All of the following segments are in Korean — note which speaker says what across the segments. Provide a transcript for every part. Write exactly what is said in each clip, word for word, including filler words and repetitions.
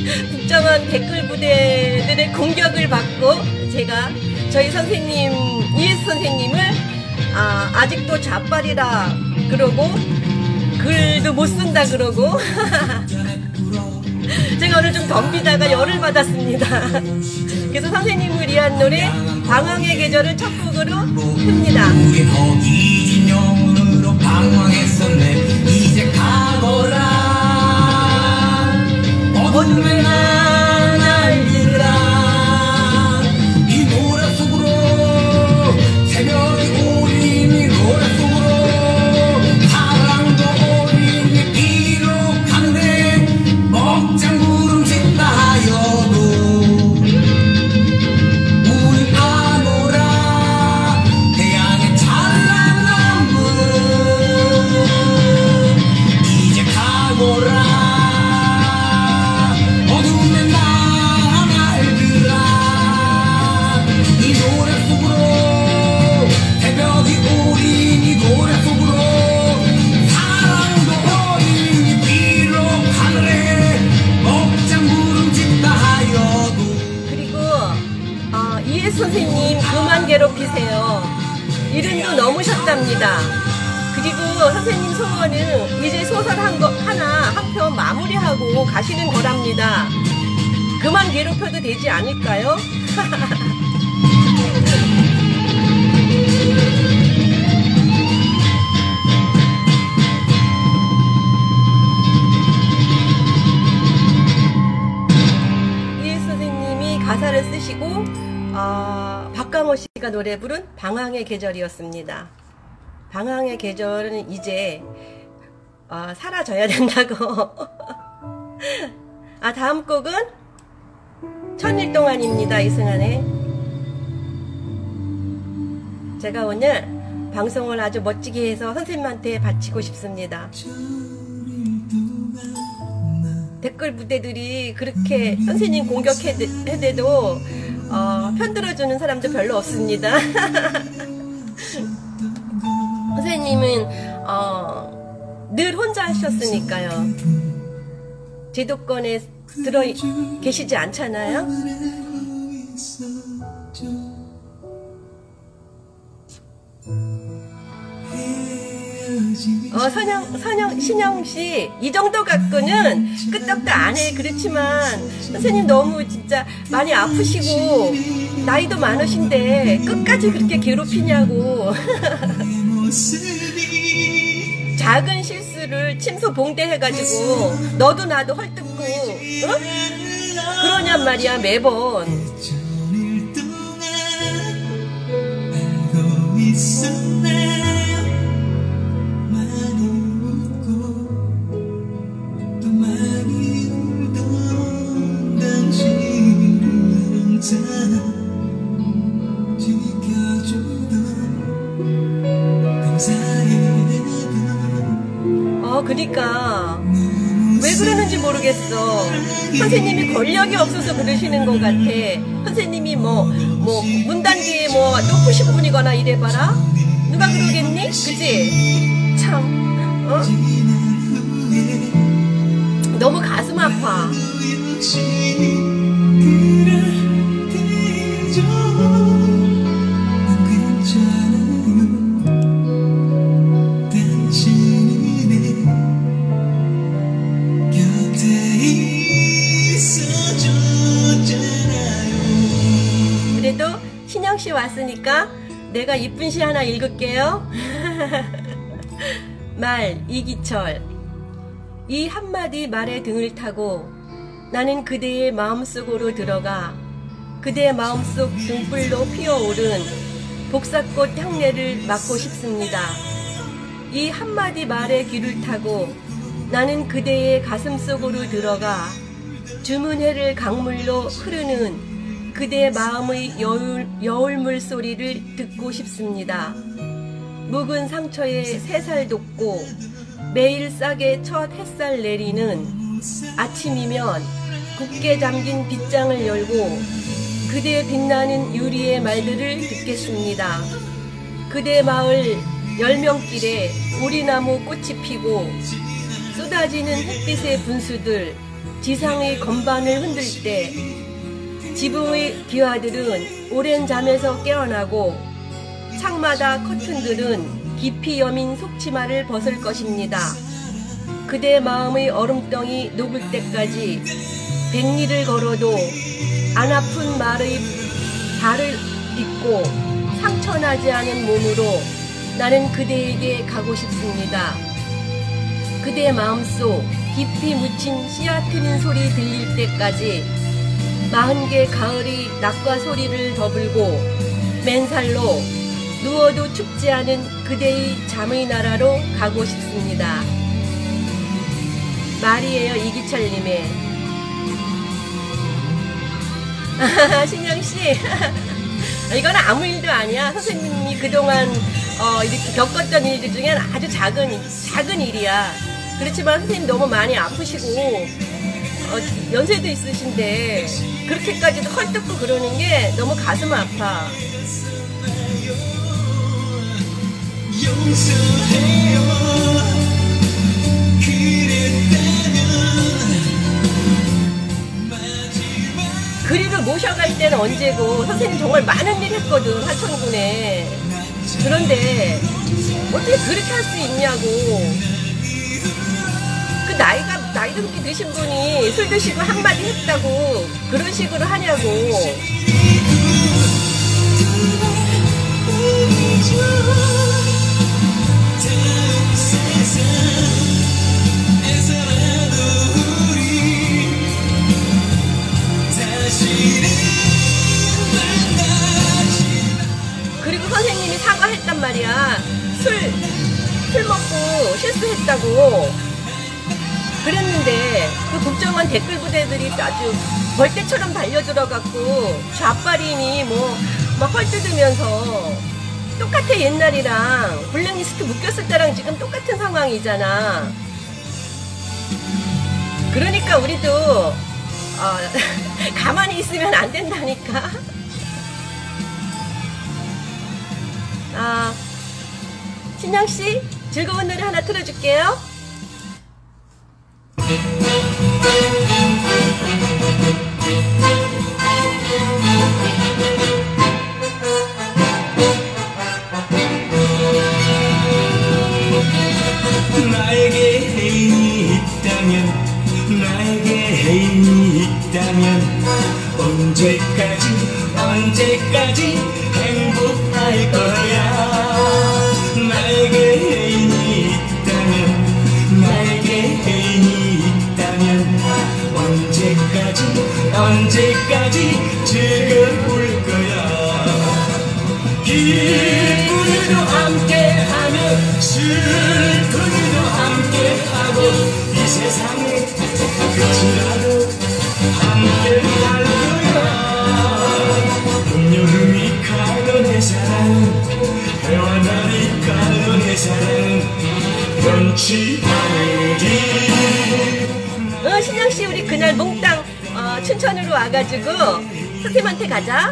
Speaker 1: 국정원 댓글 부대들의 공격을 받고 제가 저희 선생님 이에스 선생님을 아, 아직도 좌빨이라 그러고 글도 못 쓴다 그러고 제가 오늘 좀 덤비다가 열을 받았습니다. 그래서 선생님을 위한 노래 방황의 계절을 첫 곡으로 틉니다.
Speaker 2: 우린 허기진 영혼으로 방황했었네. 이제 가거라 어둠의 날 날들아. 이 노래 속으로 새벽이 오린 이 노래 속으로 사랑도 오린 이 길로 가는데 먹장 구름 짓다 하여도 우린 아노라 태양의 찬란한 문. 이제 가거라 어둠의 나날들아. 이 노래 속으로 새벽이 오린 이 노래 속으로 사랑도 어린 이 비록 하늘에 먹장 구름 짓다 하여도.
Speaker 1: 그리고 어, 이에스 선생님 그만 괴롭히세요. 이른도 넘으셨답니다. 그리고 선생님 소원은 이제 소설 한 거, 하나 한 편 마무리하고 가시는 거랍니다. 그만 괴롭혀도 되지 않을까요? 이에스 선생님이 가사를 쓰시고 어, 박강호 씨가 노래 부른 방황의 계절이었습니다. 방황의 계절은 이제 어, 사라져야 된다고. 아, 다음 곡은 천일 동안입니다. 이승환의. 제가 오늘 방송을 아주 멋지게 해서 선생님한테 바치고 싶습니다. 댓글 부대들이 그렇게 선생님 공격해대도 어, 편들어주는 사람도 별로 없습니다. 선생님은 어, 늘 혼자 하셨으니까요. 제도권에 들어 계시지 않잖아요. 어, 선영, 선영, 신영씨, 이 정도 갖고는 끄떡도 안 해. 그렇지만, 선생님 너무 진짜 많이 아프시고, 나이도 많으신데, 끝까지 그렇게 괴롭히냐고. 작은 실수를 침소 봉대해가지고, 너도 나도 헐뜯고, 어? 그러냔 말이야, 매번. 어, 그러니까 왜 그러는지 모르겠어. 선생님이 권력이 없어서 그러시는 것 같아. 선생님이 뭐 뭐 문단계에 뭐 높으신 분이거나 이래봐라. 누가 그러겠니? 그치? 참, 어? 너무 가슴 아파. 그래도 신영씨 왔으니까 내가 이쁜 시 하나 읽을게요. 말, 이기철. 이 한마디 말에 등을 타고 나는 그대의 마음속으로 들어가 그대의 마음속 등불로 피어오른 복사꽃 향내를 맡고 싶습니다. 이 한마디 말에 귀를 타고 나는 그대의 가슴속으로 들어가 주문해를 강물로 흐르는 그대의 마음의 여울, 여울물 소리를 듣고 싶습니다. 묵은 상처에 새살 돋고 매일 싸게 첫 햇살 내리는 아침이면 굳게 잠긴 빗장을 열고 그대의 빛나는 유리의 말들을 듣겠습니다. 그대 마을 열명길에 오리나무 꽃이 피고 쏟아지는 햇빛의 분수들 지상의 건반을 흔들 때 지붕의 기와들은 오랜 잠에서 깨어나고 창마다 커튼들은 깊이 여민 속치마를 벗을 것입니다. 그대 마음의 얼음덩이 녹을 때까지 백리를 걸어도 안 아픈 말의 발을 딛고 상처나지 않은 몸으로 나는 그대에게 가고 싶습니다. 그대 마음속 깊이 묻힌 씨앗 트는 소리 들릴 때까지 마흔 개 가을이 낙과 소리를 더불고 맨살로 누워도 춥지 않은 그대의 잠의 나라로 가고 싶습니다. 말이에요, 이기철님의. 신영씨, 이건 아무 일도 아니야. 선생님이 그동안 어, 이렇게 겪었던 일들 중에 아주 작은, 작은 일이야. 그렇지만 선생님 너무 많이 아프시고, 어, 연세도 있으신데, 그렇게까지도 헐뜯고 그러는 게 너무 가슴 아파. 그리로 모셔갈 때는 언제고, 선생님 정말 많은 일 했거든, 하천군에. 그런데 어떻게 그렇게 할 수 있냐고. 그 나이가 나이도 그렇게 드신 분이 술 드시고 한마디 했다고 그런 식으로 하냐고. 그리고 선생님이 사과했단 말이야. 술, 술 먹고 실수했다고 그랬는데 그 국정원 댓글 부대들이 아주 벌떼처럼 달려들어갖고 좌빨이니 뭐 막 헐뜯으면서 똑같아. 옛날이랑 블랙리스트 묶였을 때랑 지금 똑같은 상황이잖아. 그러니까 우리도 어, 가만히 있으면 안 된다니까. 아, 신영씨 즐거운 노래 하나 틀어줄게요.
Speaker 2: 나에게 애인이 있다면 나에게 애인이 있다면 언제까지 언제까지 행복할 거야. 나에게 애인이 있다면 나에게 애인이 있다면 언제까지 언제까지 즐거울 거야. 기쁘기도 함께하며 슬프기도 함께하고 이 세상에 끝이라도 함께할 거야. 봄여름이 가던 내 사랑은 해와 달이 가던 내 사랑은 변치 않으리.
Speaker 1: 어, 신영씨 우리 그날 몽땅 어, 춘천으로 와가지고 선생님한테 가자.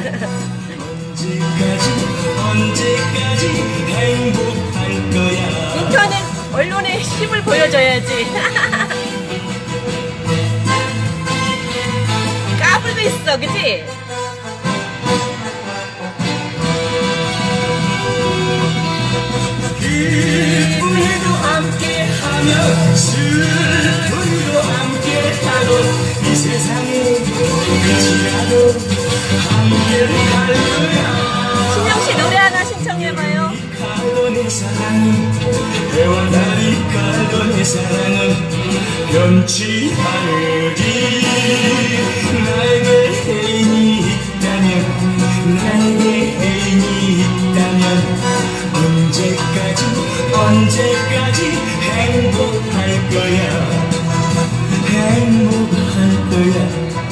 Speaker 2: 언제까지 언제까지 행복할 거야.
Speaker 1: 인터넷 언론에 힘을 보여줘야지. 까불고 있어, 그치?
Speaker 2: 기쁘기도 함께하며 슬프기도 함께하고 이 세상에 끝이라도 함께할 거야.
Speaker 1: 신영씨 노래 하나 신청해봐요.
Speaker 2: 가던 내 사랑은 해와 달이 가던 내 사랑은 변치 않으리. 나에게 애인이 있다면 나에게 애인이 있다면 언제까지 언제까지 행복할 거야. 행복할 거야.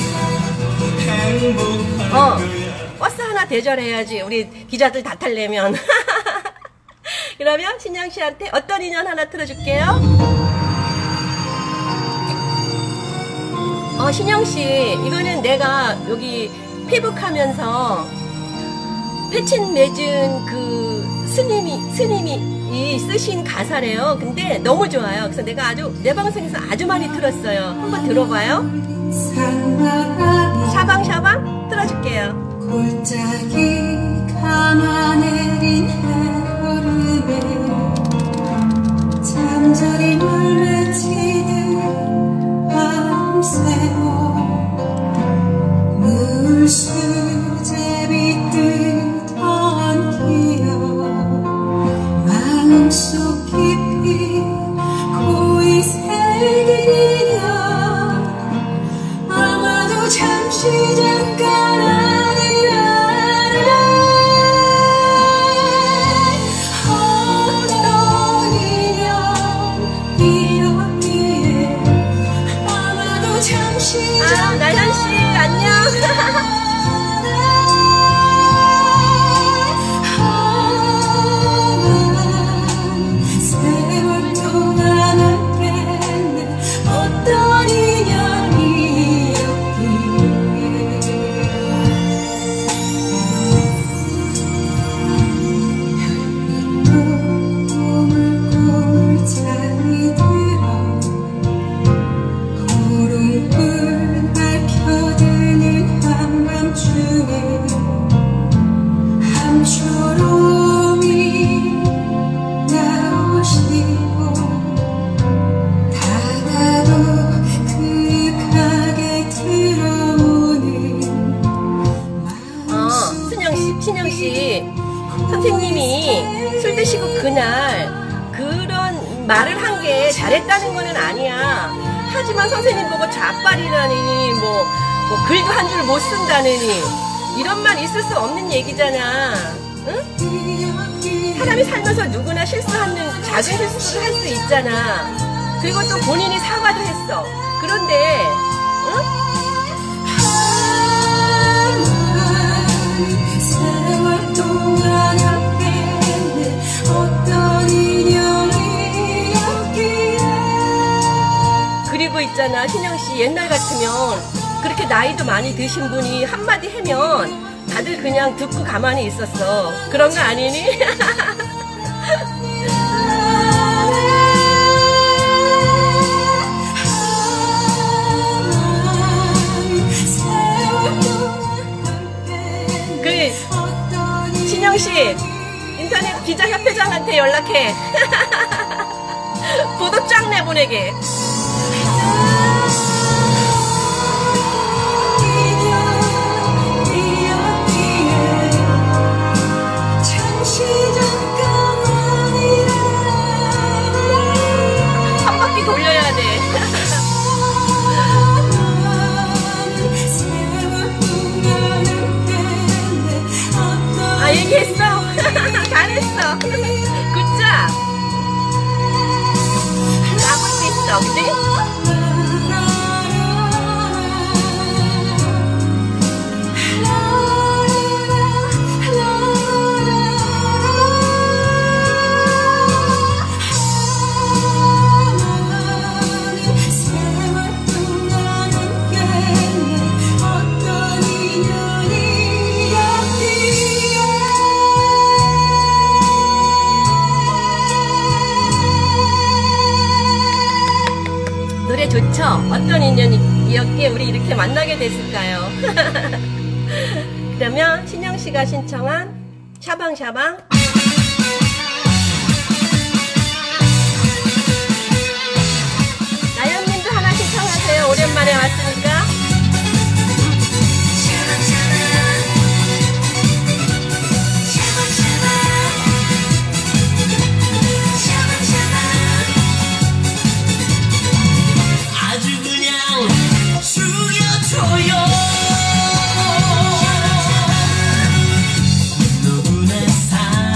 Speaker 2: 행복할
Speaker 1: 어,
Speaker 2: 거야.
Speaker 1: 버스 하나 대절해야지. 우리 기자들 다 탈려면. 그러면 신영씨한테 어떤 인연 하나 틀어줄게요. 어, 신영씨 이거는 내가 여기 피북하면서 패친 맺은 그 스님이 스님이 이 쓰신 가사래요. 근데 너무 좋아요. 그래서 내가 아주 내 방송에서 아주 많이 들었어요. 한번 들어봐요. 샤방샤방 틀어줄게요.
Speaker 3: 골짜기 감아내린 해오름에 잠자리 물매치듯 밤새워 물수제비듯 얹히어 마음속 깊이 고이 새기려 아마도 잠시 잠깐 아니라 어떤 인연이었기에 아마도 잠시
Speaker 1: 아, 나연씨 안녕.
Speaker 3: 세월 동안 함께했네 어떤 인연이었기에 꿈을 잠이 들어 구름불 밝혀드는 한밤중에 함초롬이 나오시고 다가도 그윽하게 들어오는
Speaker 1: 어, 순영씨, 신영씨, 선생님이 술 드시고 그날 그런 말을 한 게 잘했다는 거는 아니야. 하지만 선생님 보고 좌빨이라니, 뭐, 뭐 글도 한 줄 못 쓴다느니, 이런 말 있을 수 없는 얘기잖아. 응? 사람이 살면서 누구나 실수하는 작은 실수를 할 수 있잖아. 그리고 또 본인이 사과도 했어. 그런데, 응?
Speaker 3: 세월 동안 함께했네 어떤 인연이었기에
Speaker 1: 그리고 있잖아, 신영씨, 옛날 같으면 그렇게 나이도 많이 드신 분이 한마디 하면 다들 그냥 듣고 가만히 있었어. 그런 거 아니니? 그 신영씨, 인터넷 기자협회장한테 연락해. 보도 쫙 내보내게. 한 바퀴 돌려야 돼. 아, 얘기했어? 잘했어. 굿잡. 까볼 수 있어, 그치? 노래 좋죠? 어떤 인연이었기에 우리 이렇게 만나게 됐을까요? 그러면 신영씨가 신청한 샤방샤방 나연님도 하나 신청하세요. 오랜만에 왔으니까.
Speaker 2: 아주 그냥 죽여줘요. 누구나 사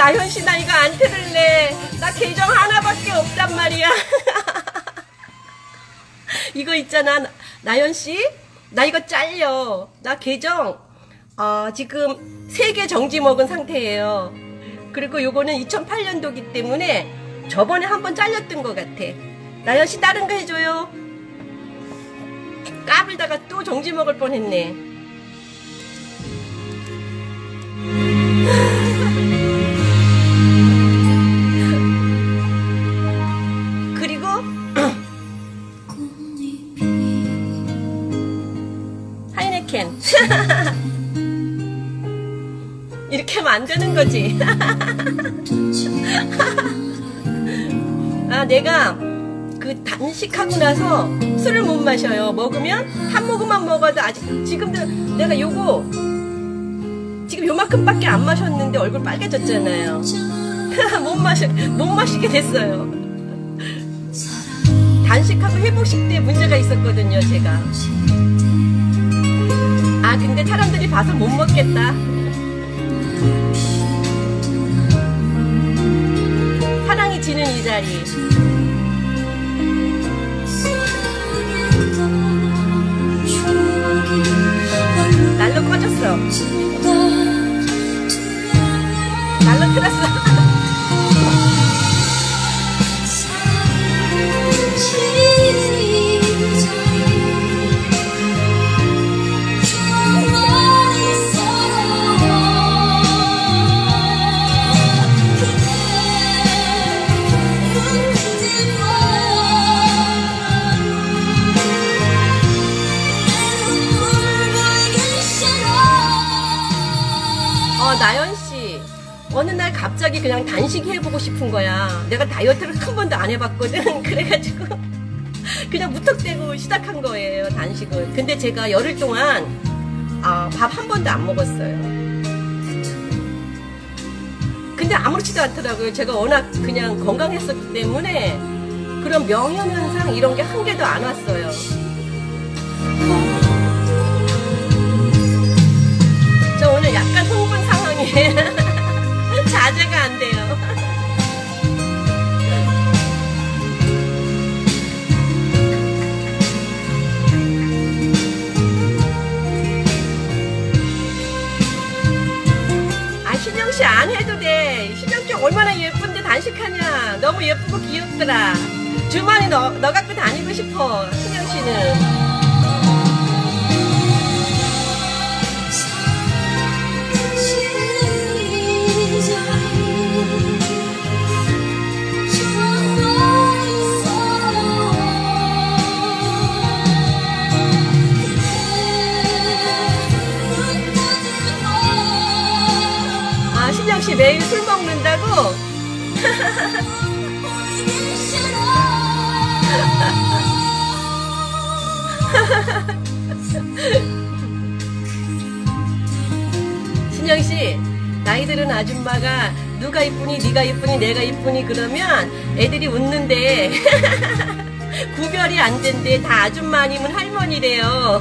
Speaker 1: 나현씨, 나 이거 안 들을래. 나 계정 하나밖에 없단 말이야. 이거 있잖아, 나현씨. 나 이거 잘려. 나 계정, 어, 지금 세 개 정지 먹은 상태예요. 그리고 요거는 이천팔 년도기 때문에 저번에 한번 잘렸던 것 같아. 나연씨 다른 거 해줘요. 까불다가 또 정지 먹을 뻔했네. 그리고 하이네켄. 이렇게 하면 안 되는 거지. 아, 내가 그 단식하고 나서 술을 못 마셔요. 먹으면 한 모금만 먹어도 아직 지금도 내가 요거 지금 요만큼밖에 안 마셨는데 얼굴 빨개졌잖아요. 못 마시 못 마시게 됐어요. 단식하고 회복식 때 문제가 있었거든요, 제가. 아, 근데 사람들이 봐서 못 먹겠다. 사랑이 지는 이 자리. 날로 꺼졌어. 날로 틀었어. 나연씨, 어느 날 갑자기 그냥 단식 해보고 싶은 거야. 내가 다이어트를 한 번도 안 해봤거든. 그래가지고 그냥 무턱대고 시작한 거예요, 단식을. 근데 제가 열흘 동안 아, 밥 한 번도 안 먹었어요. 근데 아무렇지도 않더라고요. 제가 워낙 그냥 건강했었기 때문에 그런 명현현상 이런 게 한 개도 안 왔어요. 저 오늘 약간 흥분 상황이에요. 자제가 안 돼요. 아, 신영씨 안 해도 돼. 신영씨 얼마나 예쁜데 단식하냐. 너무 예쁘고 귀엽더라. 주머니 너, 너 갖고 다니고 싶어, 신영씨는. 신영씨 매일 술 먹는다고? 신영씨, 나이 들은 아줌마가 누가 이쁘니 네가 이쁘니 내가 이쁘니 그러면 애들이 웃는데 구별이 안 된대. 다 아줌마 아니면 할머니래요.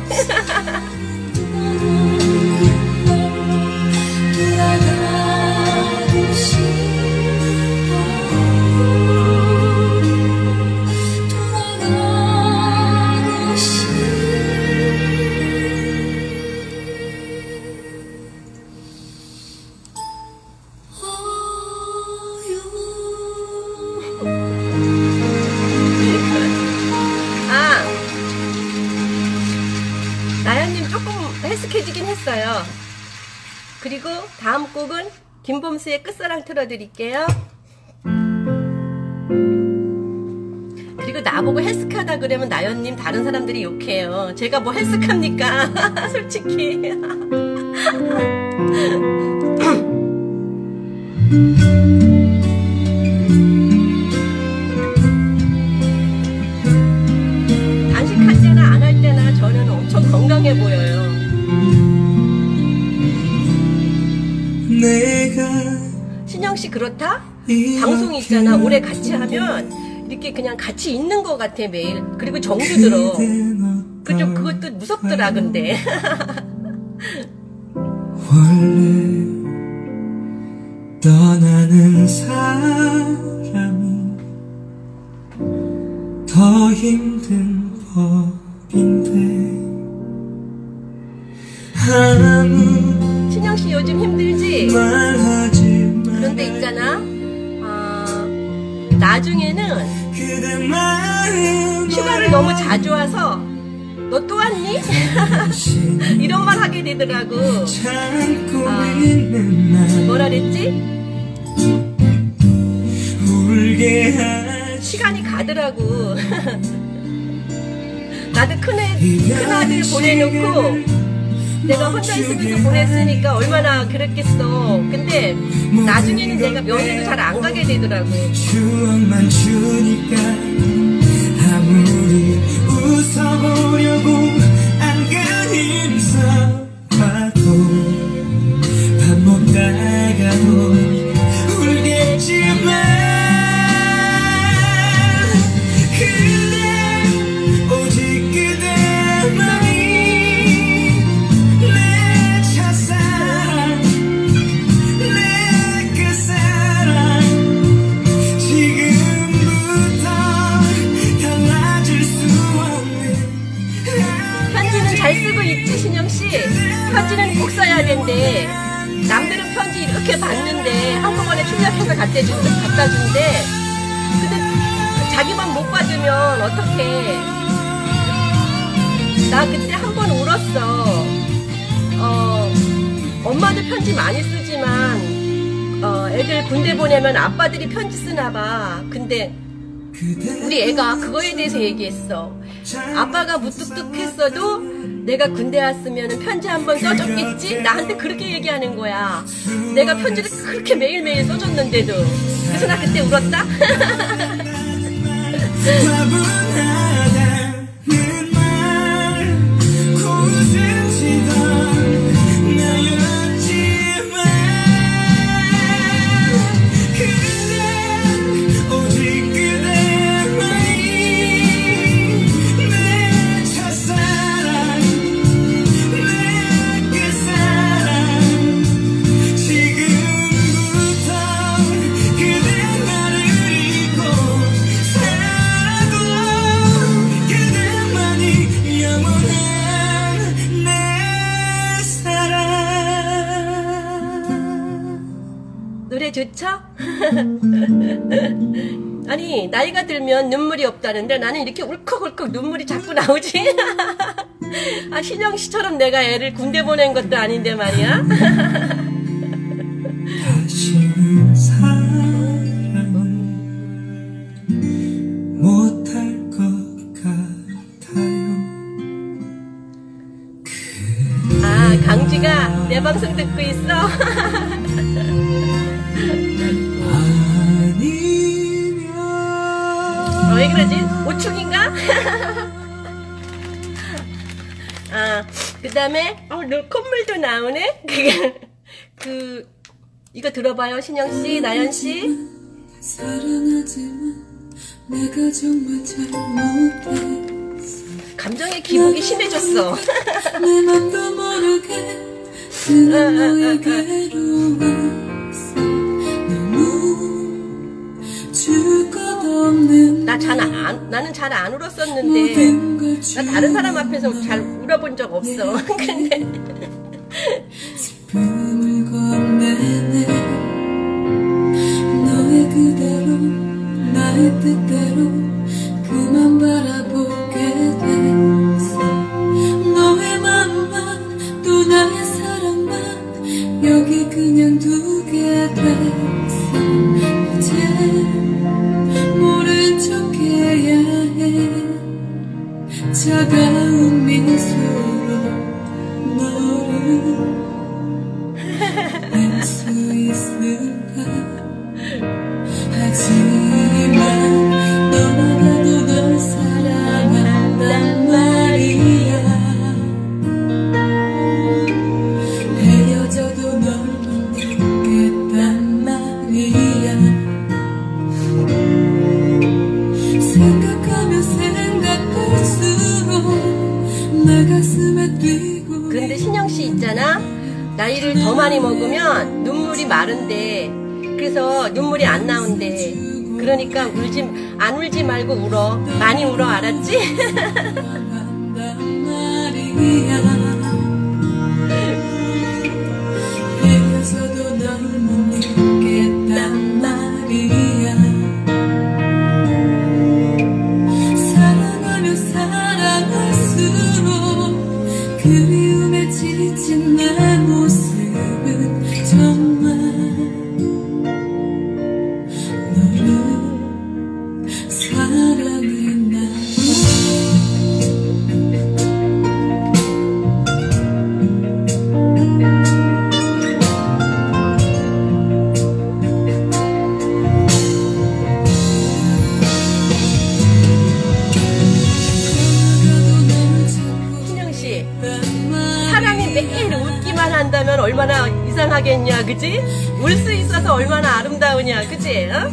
Speaker 1: 아, 나연님 조금 헬스케지긴 했어요. 그리고 다음 곡은 김범수의 끝사랑 틀어드릴게요. 그리고 나보고 헬스카다 그러면 나연님 다른 사람들이 욕해요. 제가 뭐 헬스카입니까? 솔직히. 단식할 때나 안 할 때나 저는 엄청 건강해 보여요. 신영씨 그렇다? 방송 있잖아. 오래 같이 하면 이렇게 그냥 같이 있는 것 같아 매일. 그리고 정도 들어. 그 좀 그것도 무섭더라 근데.
Speaker 4: 원래 떠나는 사람이 더 힘든 법인데 아무
Speaker 1: 신영씨 요즘 힘들지?
Speaker 4: 말하지
Speaker 1: 그런데
Speaker 4: 말아요.
Speaker 1: 있잖아, 어, 나중에는
Speaker 4: 그대 마음
Speaker 1: 휴가를 너무 자주 와서 너 또 왔니? 이런 말 하게 되더라고.
Speaker 4: 참고
Speaker 1: 아.
Speaker 4: 있는 날
Speaker 1: 뭐라 그랬지?
Speaker 4: 울게 하지
Speaker 1: 시간이 가더라고. 나도 큰애, 큰아들 보내놓고 내가 혼자 있으면서 보냈으니까 얼마나 그랬겠어. 근데 나중에는 내가 면회도 잘 안 가게 되더라고.
Speaker 4: 추억만 주니까 아무리 웃어보려고 안간 힘써봐도 밥 먹다가도 울겠지만 그대 오직 그대만이 내 첫사랑 내 끝사랑 지금부터 달라질 수 없는
Speaker 1: 편지는 잘 쓰고 있지, 신영씨? 편지는 꼭 써야 된대. 남들은 편지 이렇게 받는데 한꺼번에 출력해서 갖다, 준, 갖다 준대. 근데 자기만 못 받으면 어떡해. 나 그때 한 번 울었어. 어, 엄마도 편지 많이 쓰지만 어, 애들 군대 보내면 아빠들이 편지 쓰나 봐. 근데 우리 애가 그거에 대해서 얘기했어. 아빠가 무뚝뚝했어도 내가 군대 왔으면 편지 한 번 써줬겠지? 나한테 그렇게 얘기하는 거야. 내가 편지를 그렇게 매일매일 써줬는데도. 그래서 나 그때 울었다?
Speaker 4: 과분하다는 말 고슴치던 나였지만 그대 오직 그대만이 내 첫사랑 내 끝사랑 지금부터 그대 나를 잊고 살아도 그대만이 영원한 내 사랑.
Speaker 1: 노래 좋죠? 아니, 나이가 들면 눈물이 없다는데 나는 이렇게 울컥울컥 눈물이 자꾸 나오지? 아, 신영씨처럼 내가 애를 군대 보낸 것도 아닌데 말이야?
Speaker 4: 다시는 사랑을 못할 것 같아요.
Speaker 1: 아, 강지가 내 방송 듣고 있어? 어, 왜 그러지? 오충인가? 아, 그 다음에, 어, 너 콧물도 나오네? 그게, 그, 이거 들어봐요, 신영씨, 나연씨.
Speaker 3: 사랑하지만 내가 정말 잘못했어.
Speaker 1: 감정의 기복이 심해졌어.
Speaker 3: 내 맘도 모르게 그는 너의 괴로웠어. 너무 줄 것 없는
Speaker 1: 나 잘 안, 나는 잘 안 울었었는데, 나 다른 사람 앞에서 잘 울어본 적 없어. 근데,
Speaker 3: 슬픔을 건네네. 너의 그대로 나의 뜻대로 그만 바라보게 됐어. 너의 맘만 또 나의 사랑만 여기 그냥 두게 됐어. 이제 모른 척 해야 해. 차가운 미소로 너를 알 수 있을까. 하지만 너나가도 널 사랑한단 말이야. 헤어져도 널 만나겠단 말이야. 생각하면 생각할수록 내 가슴에 뛰고.
Speaker 1: 근데 신영씨 있잖아? 나이를 더 많이 먹으면 눈물이 마른데, 그래서 눈물이 안 나온대. 그러니까 울지, 안 울지 말고 울어. 많이 울어, 알았지?
Speaker 3: 헤어져도 널 못 잊겠단 말이야. 사랑하며 사랑할수록 그리움에 지친 내 모습은 정말 너를 사랑했나 봐.
Speaker 1: 사람이 매일 웃기만 한다면 얼마나 이상하겠냐, 그지? 울 수 있어서 얼마나 아름다우냐, 그지? 어?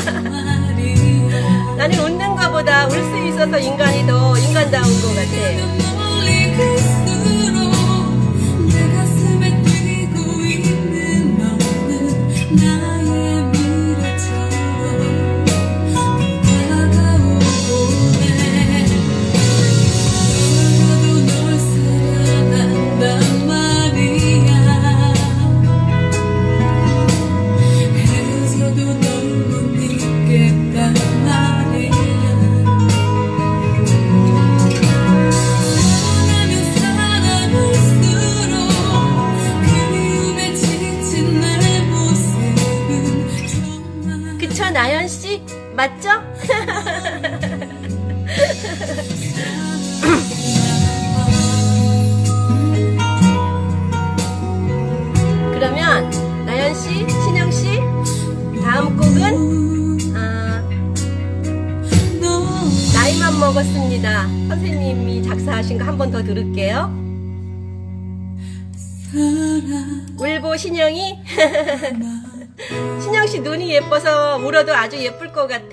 Speaker 1: 나는 웃는 것보다 울 수 있어서 인간이 더 인간다운 것 같아.
Speaker 3: 멀리 갈수록 내 가슴에 뛰고 있는 너는 나의 미래처럼 다가오네. 그래도 널 사랑한단 말이야. 헤어져도 널 못 잊겠단 말이야. 사랑하며 사랑할수록 그리움에 지친 내 모습은 정말
Speaker 1: 그쵸, 나연씨? 맞죠? 그러면 나연씨, 신영씨, 다음 곡은 아,
Speaker 3: 너
Speaker 1: 나이만 먹었습니다. 선생님이 작사하신 거 한 번 더 들을게요.
Speaker 3: 사랑
Speaker 1: 울보 신영이 신영씨 눈이 예뻐서 울어도 아주 예쁠 것 같아.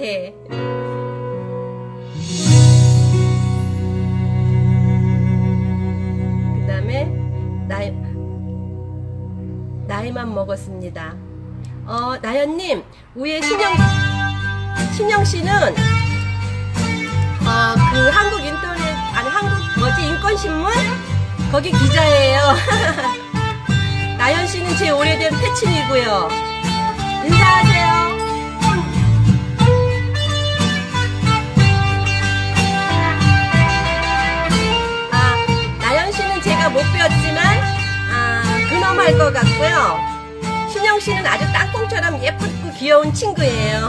Speaker 1: 그 다음에 나이, 나이만 먹었습니다. 어, 나연님, 위에 신영, 신영씨는 어, 그 한국 인터넷, 아니 한국 뭐지, 인권신문? 거기 기자예요. 나연씨는 제 오래된 패친이고요. 인사하세요. 아, 나연씨는 제가 못 배웠지만 아, 근엄할 것 같고요. 신영씨는 아주 땅콩처럼 예쁘고 귀여운 친구예요.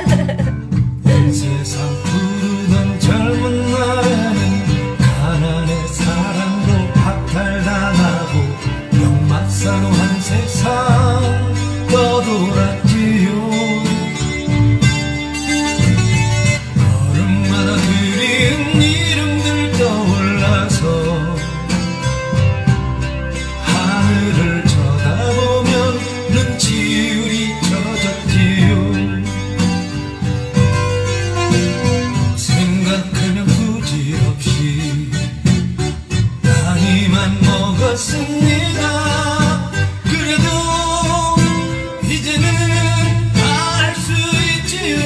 Speaker 4: 세상 부르던 젊은 나는 가난의 사랑도 박탈당하고 역마살로 한 세상 떠돌았지요. 걸음마다 그리운 이름들 떠올라서 하늘을 쳐다보면 눈치울이 젖었지요. 생각하면 부질없이 나이만 먹었습니다. 그래도 이제는 알 수 있지요.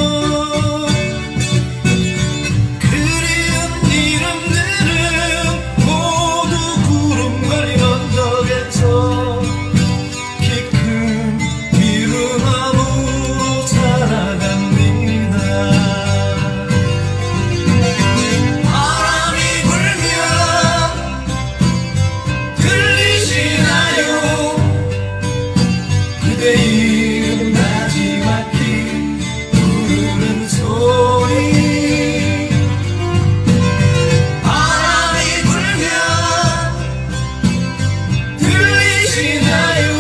Speaker 4: 그리운 이름들은 모두 구름 걸린 언덕에서 키 큰 미루나무로 살아갑니다. 바람이 불면 들리시나요? 그대 이름 나지막히 부르는 소리. 바람이 불면 들리시나요?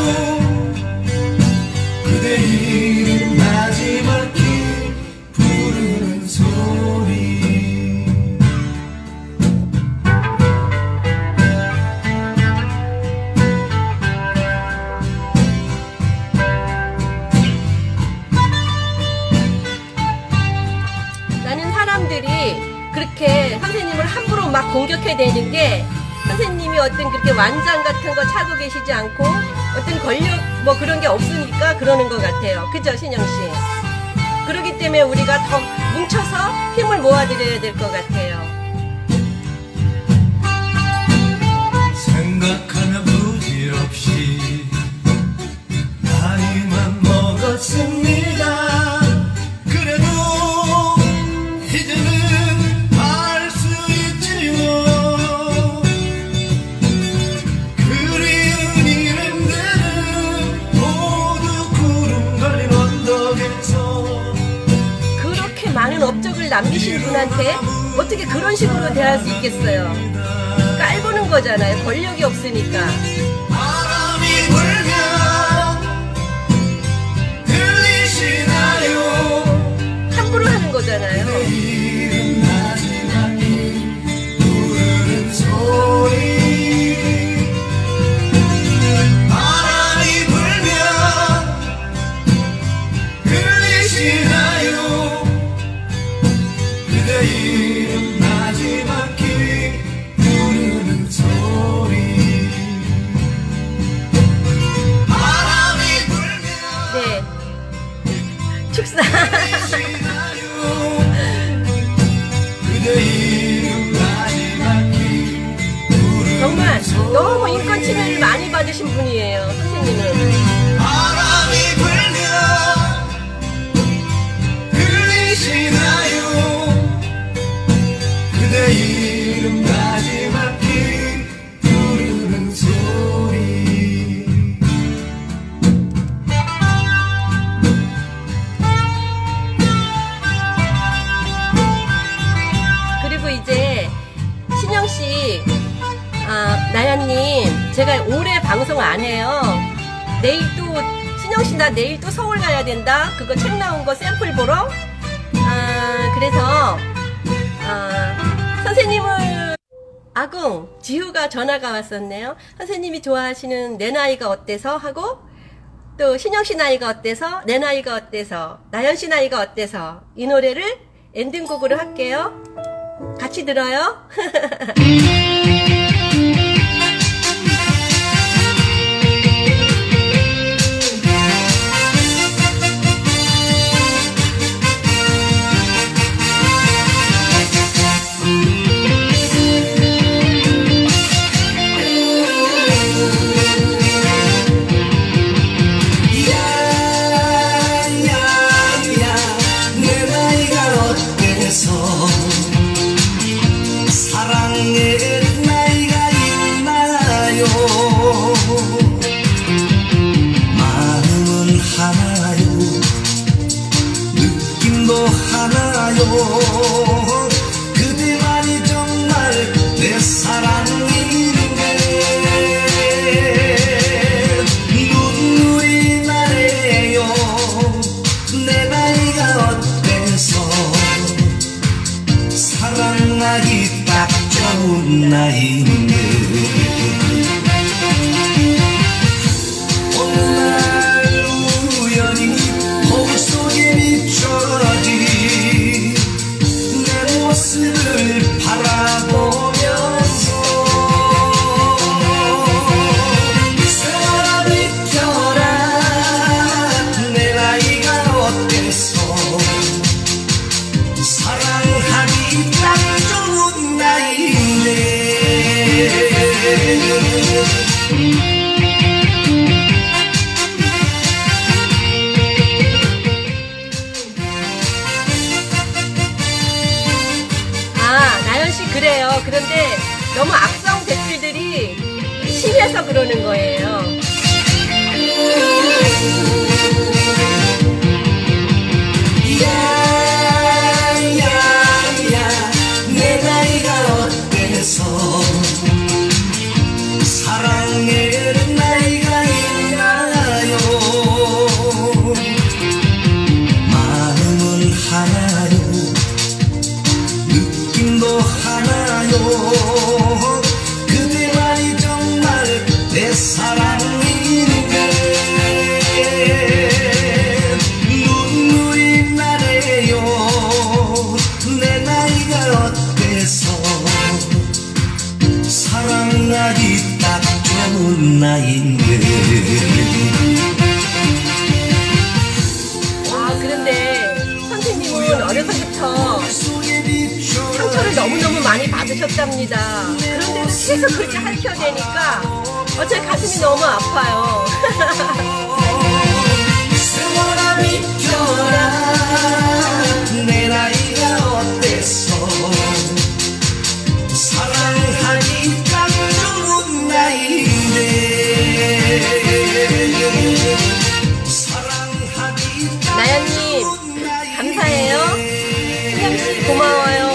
Speaker 4: 그대 이름 나지막히 부르는 소리.
Speaker 1: 나는 사람들이 그렇게 선생님을 함부로 막 공격해대는 게 선생님이 어떤 그렇게 완장 같은 거 차고 계시지 않고 어떤 권력 뭐 그런 게 없으니까 그러는 것 같아요. 그죠, 신영 씨? 그렇기 때문에 우리가 더 뭉쳐서 힘을 모아드려야 될 것 같아요.
Speaker 4: 생각하면 부질없이 나이만 먹었습니다. 그래도 이제는 알 수 있지요. 그리운 이름들은 모두 구름 가린 언덕에서
Speaker 1: 그렇게 많은 업적을 남기신 분한테 어떻게 그런 식으로 대할 수 있겠어요? 깔보는 거잖아요. 권력이 없으니까.
Speaker 4: 바람이 불면 들리시나요?
Speaker 1: 함부로 하는 거잖아요.
Speaker 4: 이름 마지막에 부르는 소리. 바람이 불면 들리시나요? 그대 이름 마지막에 부르는 소리. 바람이 불면
Speaker 1: 네. 축사.
Speaker 4: 들리시나요? 그대 이름 마지막에 부르는
Speaker 1: 정말
Speaker 4: 소리.
Speaker 1: 너무 인권 침해를 많이 받으신 분이에요. 선생님은.
Speaker 4: 바람이 불면 들리시나요? 그대 이름 마지막에 부르는 소리.
Speaker 1: 그리고 이제 신영 씨, 아, 나연님, 제가 올해 방송 안 해요. 내일 또 신영 씨 나 내일 또 서울 가야 된다. 그거 책 나온 거 샘플 보러. 아, 그래서 아, 선생님을 아궁 지우가 전화가 왔었네요. 선생님이 좋아하시는 내 나이가 어때서 하고 또 신영 씨 나이가 어때서 내 나이가 어때서 나연 씨 나이가 어때서 이 노래를 엔딩곡으로 할게요. 같이 들어요.
Speaker 4: 야야야 내 나이가 어때서 사랑의 나이가 있나요? 마음은 하나요 느낌도 하나요 그대만이 정말 내 사랑인데 눈물이 나네요 내 나이가 어때서 사랑하기 딱 좋은 나이인데 어느 날 우연히 거울 속에 비춰진 내 모습을 바라보면서 세월아 비켜라 내 나이가 어때서 사랑하기 딱 좋은 나이네.
Speaker 1: 아, 나연씨 그래요. 그런데 너무 악성 댓글들이 심해서 그러는 거예요.
Speaker 4: 야야야 내 나이가 어때서 사랑의 나이가 있나요? 마음은 하나요 느낌도 하나요 그대만이 정말 내 사랑인데 눈물이 나네요 내 나이가 어때서 사랑하기 딱 좋은 나이인데
Speaker 1: 오셨답니다. 그런데도 계속 그렇게 핥혀대니까 어, 제 가슴이 너무 아파요.
Speaker 4: 세월아 비켜라 내 나이가 어때서 사랑하기 딱 좋은 나이인데 사랑하기 딱
Speaker 1: 나연님
Speaker 4: 좋은 나이인데
Speaker 1: 감사해요. 수영씨 고마워요.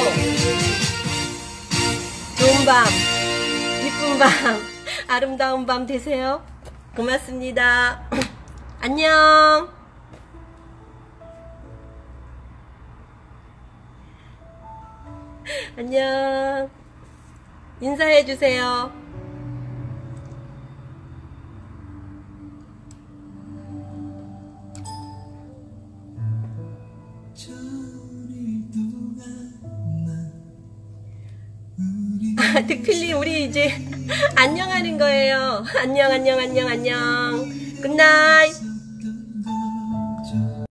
Speaker 1: 좋은 밤, 이쁜 밤, 아름다운 밤 되세요. 고맙습니다. 안녕. 안녕. 인사해 주세요. 아, 득필리 우리 이제 안녕하는 거예요. 안녕 안녕 안녕 안녕. 굿나잇.